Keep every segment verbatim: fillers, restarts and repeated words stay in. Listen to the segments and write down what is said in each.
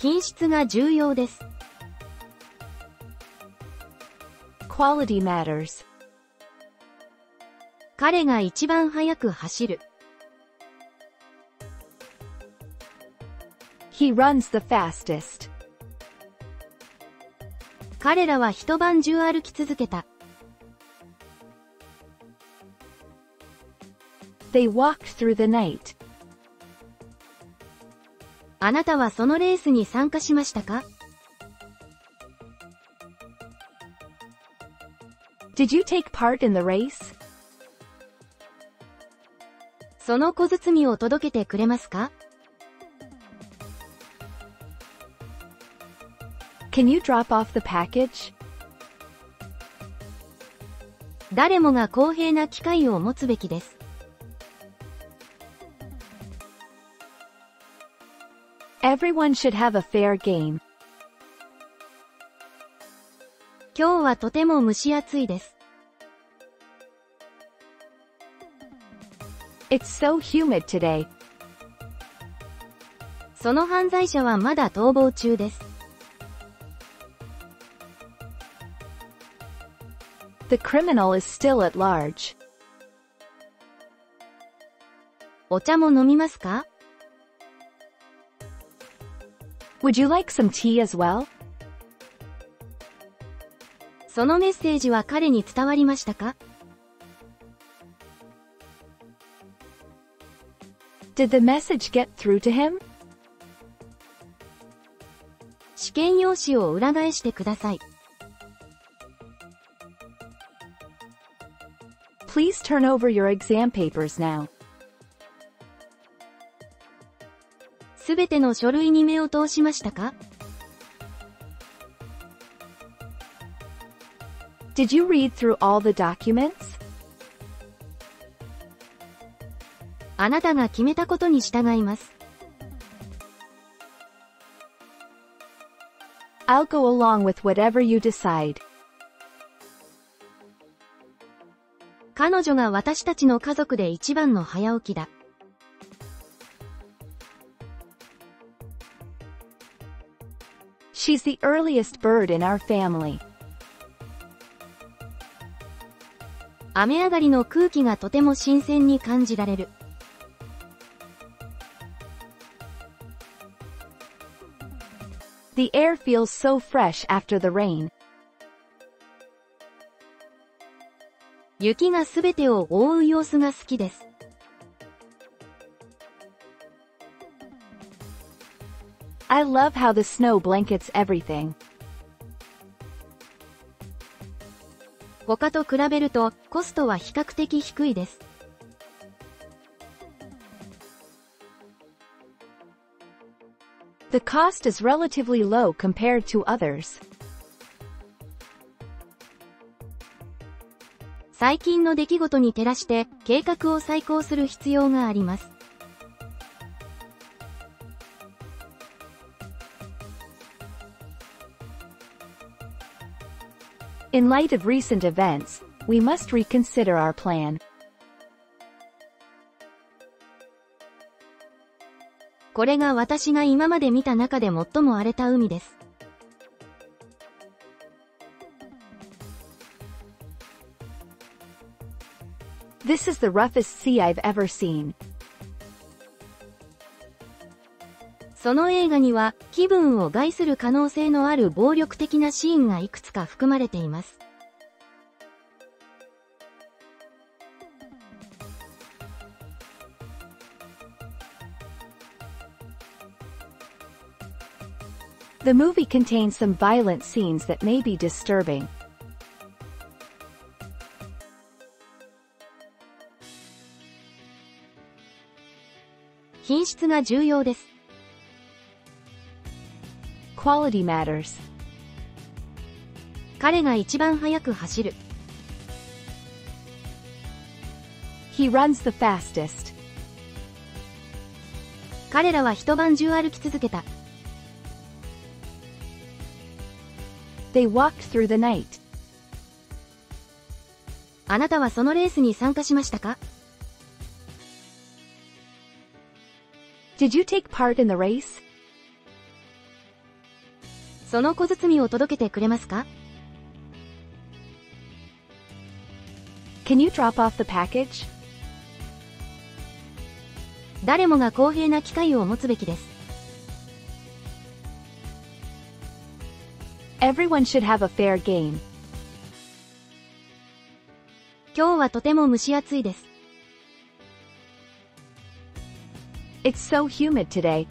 品質が重要です。 Quality matters. 彼が一番速く走る。 He runs the fastest. 彼らは一晩中歩き続けた。 They walked through the night. あなたはそのレースに参加しましたか？ Did you take part in the race? その小包を届けてくれますか？ Can you drop off the package? 誰もが公平な機会を持つべきです。 Everyone should have a fair game. 今日はとても蒸し暑いです。 It's so humid today. その犯罪者はまだ逃亡中です。 The criminal is still at large. お茶も飲みますか？ Would you like some tea as well? そのメッセージは彼に伝わりましたか？ Did the message get through to him? 試験用紙を裏返してください。 Please turn over your exam papers now. すべての書類に目を通しましたか？ Did you read through all the documents? あなたが決めたことに従います。 I'll go along with whatever you decide. 彼女が私たちの家族で一番の早起きだ。 She's the earliest bird in our family. 雨上がりの空気がとても新鮮に感じられる。 The air feels so fresh after the rain. 雪がすべてを覆う様子が好きです。 I love how the snow blankets everything. 他と比べるとコストは比較的低いです。 The cost is relatively low compared to others. 最近の出来事に照らして計画を再考する必要があります。 In light of recent events, we must reconsider our plan. これが私が今まで見た中で最も荒れた海です。 This is the roughest sea I've ever seen. その映画には気分を害する可能性のある暴力的なシーンがいくつか含まれています。 The movie contains some violent scenes that may be disturbing. 品質が重要です。 Quality matters. 彼が一番速く走る。 He runs the fastest. 彼らは一晩中歩き続けた。 They walked through the night. あなたはそのレースに参加しましたか？ Did you take part in the race? その小包を届けてくれますか？ Can you drop off the package? 誰もが公平な機会を持つべきです。 Everyone should have a fair game. 今日はとても蒸し暑いです。 It's so humid today.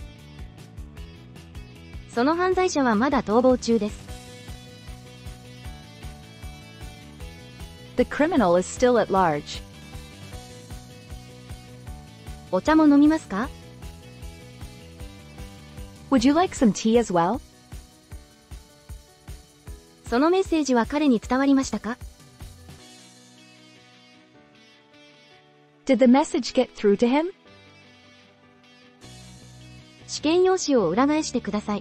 その犯罪者はまだ逃亡中です。 The criminal is still at large. お茶も飲みますか？ Would you like some tea as well? そのメッセージは彼に伝わりましたか？ Did the message get through to him? 試験用紙を裏返してください。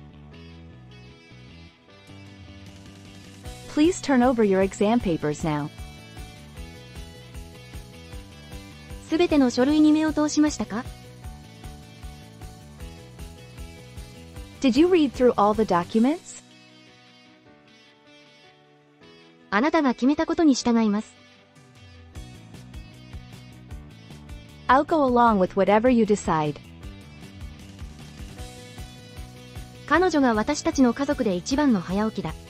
Please turn over your exam papers now. すべての書類に目を通しましたか？ Did you read through all the documents? あなたが決めたことに従います。 I'll go along with whatever you decide. 彼女が私たちの家族で一番の早起きだ。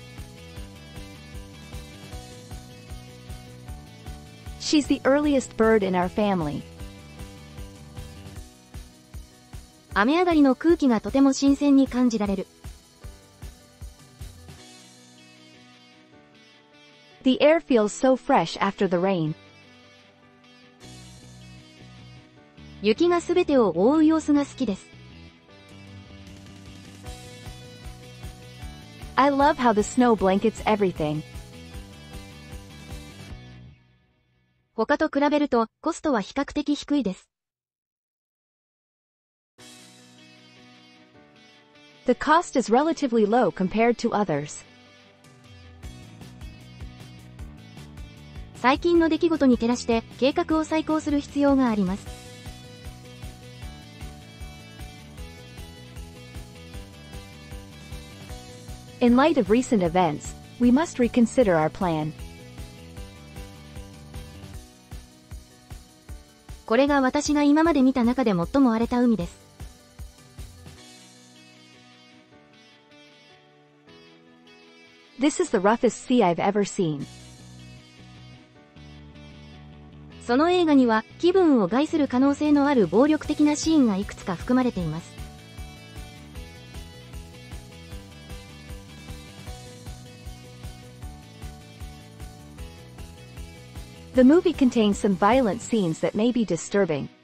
She's the earliest bird in our family. 雨上がりの空気がとても新鮮に感じられる。 The air feels so fresh after the rain. 雪がすべてを覆う様子が好きです。 I love how the snow blankets everything. 他と比べるとコストは比較的低いです。 The cost is relatively low compared to others. 最近の出来事に照らして計画を再考する必要があります。 In light of recent events, we must reconsider our plan. これが私が今まで見た中で最も荒れた海です。 This is the roughest sea I've ever seen. その映画には気分を害する可能性のある暴力的なシーンがいくつか含まれています。 The movie contains some violent scenes that may be disturbing.